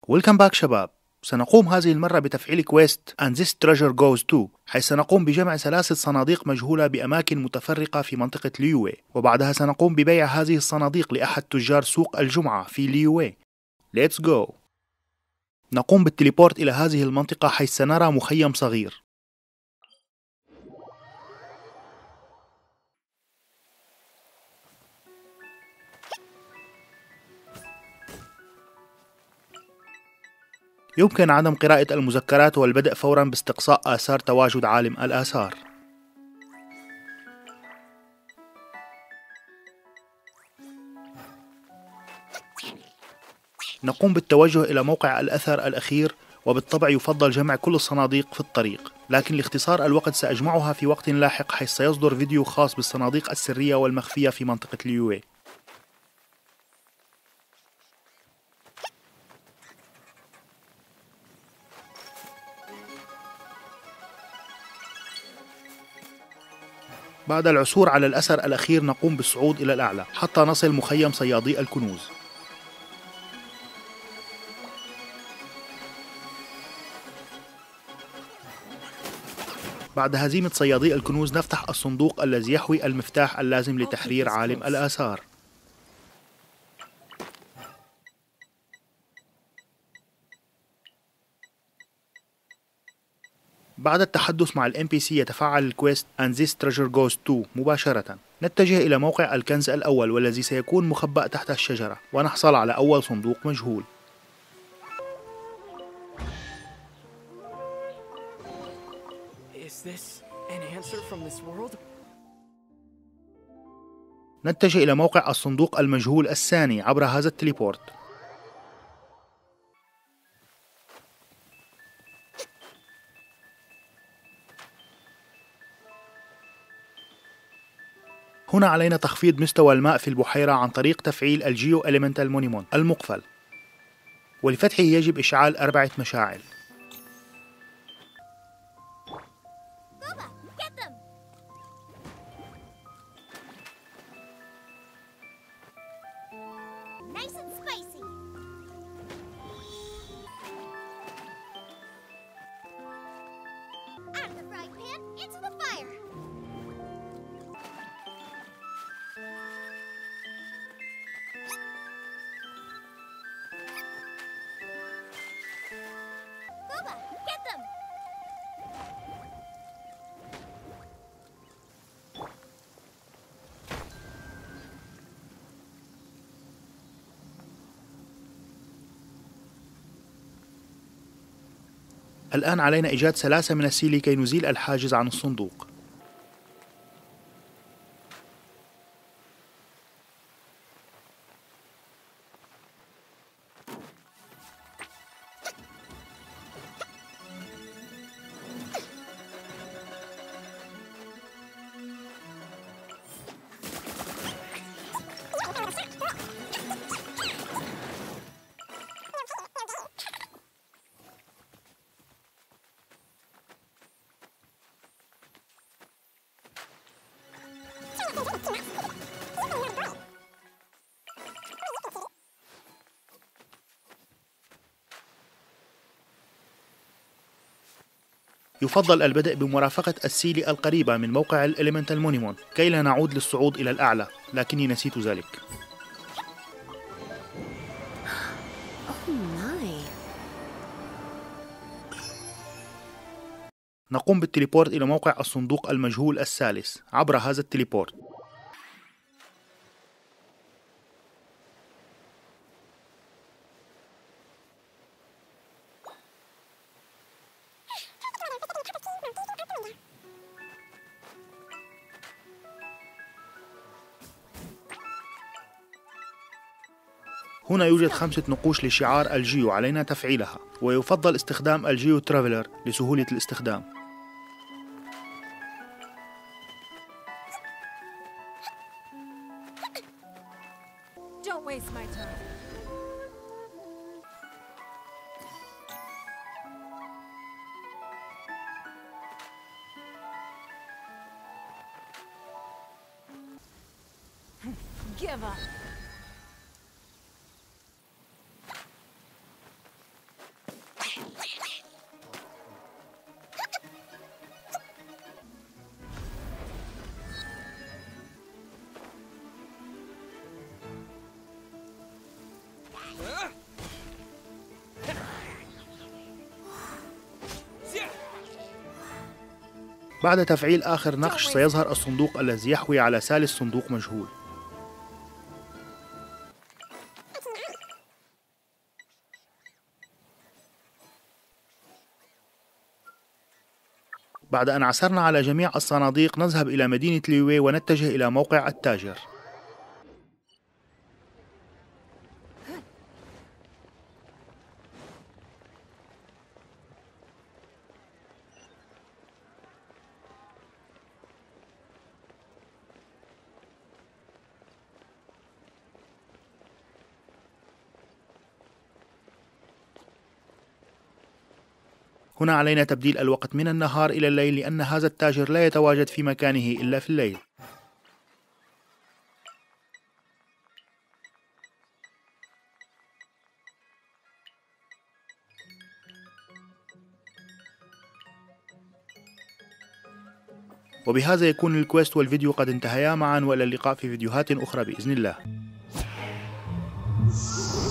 ويلكم باك شباب. سنقوم هذه المرة بتفعيل كويست And This Treasure Goes To، حيث سنقوم بجمع سلاسل صناديق مجهولة بأماكن متفرقة في منطقة ليوي، وبعدها سنقوم ببيع هذه الصناديق لأحد تجار سوق الجمعة في ليوي. Let's go. نقوم بالتليبورت إلى هذه المنطقة حيث سنرى مخيم صغير. يمكن عدم قراءة المذكرات والبدء فورا باستقصاء آثار تواجد عالم الآثار. نقوم بالتوجه إلى موقع الأثر الأخير، وبالطبع يفضل جمع كل الصناديق في الطريق، لكن لاختصار الوقت سأجمعها في وقت لاحق حيث سيصدر فيديو خاص بالصناديق السرية والمخفية في منطقة ليوي. بعد العثور على الأثر الأخير نقوم بالصعود إلى الأعلى حتى نصل مخيم صيادي الكنوز. بعد هزيمة صيادي الكنوز نفتح الصندوق الذي يحوي المفتاح اللازم لتحرير عالم الآثار. بعد التحدث مع الام بي سي يتفعل الكويست And This Treasure Goes To مباشرة. نتجه إلى موقع الكنز الأول والذي سيكون مخبأ تحت الشجرة، ونحصل على أول صندوق مجهول. نتجه إلى موقع الصندوق المجهول الثاني عبر هذا التليبورت. هنا علينا تخفيض مستوى الماء في البحيرة عن طريق تفعيل الجيو إليمنتال مونيمون المقفل، ولفتحه يجب إشعال 4 مشاعل. الآن علينا إيجاد سلاسة من السيل كي نزيل الحاجز عن الصندوق. يفضل البدء بمرافقة السيل القريبة من موقع الإليمنتال مونيمون كي لا نعود للصعود إلى الأعلى، لكني نسيت ذلك. نقوم بالتليبورت إلى موقع الصندوق المجهول الثالث عبر هذا التليبورت. هنا يوجد 5 نقوش لشعار الجيو علينا تفعيلها، ويفضل استخدام الجيو ترافلر لسهولة الاستخدام. Give up. بعد تفعيل آخر نقش سيظهر الصندوق الذي يحوي على ثالث صندوق مجهول. بعد أن عثرنا على جميع الصناديق نذهب إلى مدينة ليوي ونتجه إلى موقع التاجر. هنا علينا تبديل الوقت من النهار إلى الليل لأن هذا التاجر لا يتواجد في مكانه إلا في الليل. وبهذا يكون الكويست والفيديو قد انتهيا معا، وإلى اللقاء في فيديوهات أخرى بإذن الله.